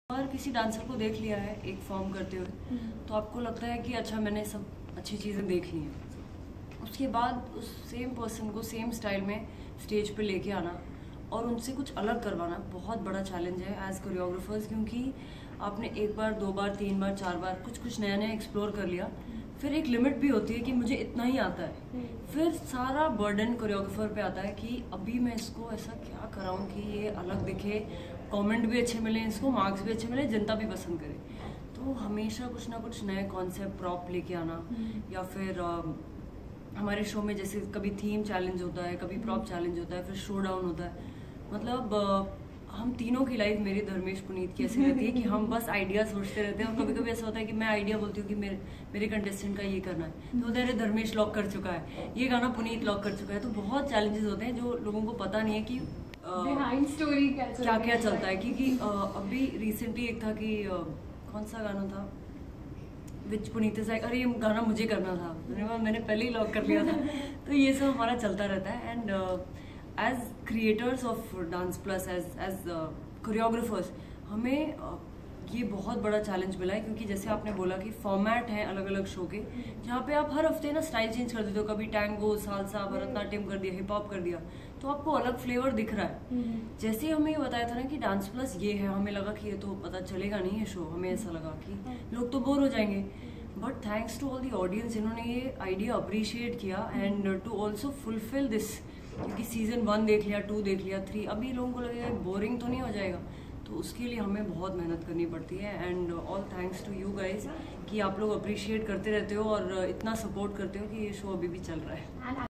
और किसी डांसर को देख लिया है एक फॉर्म करते हुए तो आपको लगता है कि अच्छा मैंने सब अच्छी चीज़ें देख ली हैं। उसके बाद उस सेम पर्सन को सेम स्टाइल में स्टेज पे लेके आना और उनसे कुछ अलग करवाना बहुत बड़ा चैलेंज है एज कोरियोग्राफर्स, क्योंकि आपने एक बार, दो बार, तीन बार, चार बार कुछ नया नया एक्सप्लोर कर लिया, फिर एक लिमिट भी होती है कि मुझे इतना ही आता है। फिर सारा बर्डन कोरियोग्राफर पे आता है कि अभी मैं इसको ऐसा क्या कराऊं कि ये अलग दिखे, कमेंट भी अच्छे मिले, इसको मार्क्स भी अच्छे मिले, जनता भी पसंद करे। तो हमेशा कुछ ना कुछ नए कॉन्सेप्ट प्रॉप लेके आना, या फिर हमारे शो में जैसे कभी थीम चैलेंज होता है, कभी प्रॉप चैलेंज होता है, फिर शो डाउन होता है। मतलब हम तीनों की लाइफ, मेरी, धर्मेश, पुनीत की ऐसी रहती है कि हम बस आइडिया सोचते रहते हैं। और कभी कभी ऐसा होता है कि मैं आइडिया बोलती हूँ कि मेरे कंटेस्टेंट का ये करना है, तो अरे धर्मेश लॉक कर चुका है, ये गाना पुनीत लॉक कर चुका है। तो बहुत चैलेंजेस होते हैं जो लोगों को पता नहीं है कि बिहाइंड स्टोरी क्या क्या चलता है। क्योंकि अभी रिसेंटली एक था कि कौन सा गाना था विच पुनीत से, अरे ये गाना मुझे करना था, मैंने पहले ही लॉक कर लिया था। तो ये सब हमारा चलता रहता है। And as creators of dance plus, as choreographers, हमें ये बहुत बड़ा चैलेंज मिला है। क्योंकि जैसे आपने बोला कि फॉर्मेट है अलग अलग शो के, जहाँ पे आप हर हफ्ते ना स्टाइल चेंज कर देते हो, कभी टैंगो, सालसा, भरतनाट्यम कर दिया, हिप हॉप कर दिया, तो आपको अलग फ्लेवर दिख रहा है। जैसे ही हमें ये बताया था ना कि डांस प्लस ये है, हमें लगा कि ये तो पता चलेगा नहीं ये शो, हमें ऐसा लगा कि लोग तो बोर हो जाएंगे। But thanks to all the audience, इन्होंने ये आइडिया अप्रिशिएट किया and to also fulfil this. क्योंकि सीजन 1 देख लिया, 2 देख लिया, 3, अभी लोगों को लगेगा बोरिंग तो नहीं हो जाएगा। तो उसके लिए हमें बहुत मेहनत करनी पड़ती है। And all thanks to you guys कि आप लोग अप्रिशिएट करते रहते हो और इतना सपोर्ट करते हो कि ये शो अभी भी चल रहा है।